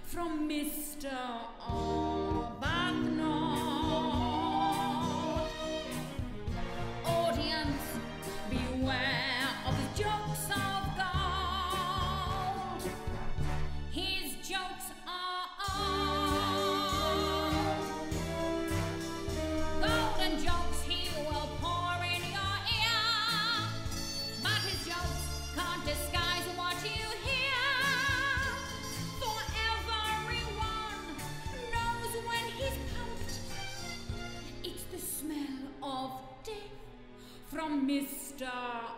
from Mr. Arbuthnot. Audience, beware of the jokes of gold. His jokes are old. Golden jokes he will pour in your ear, but his jokes can't disguise what you hear. For everyone knows when he's pumped, it's the smell of death from Mr.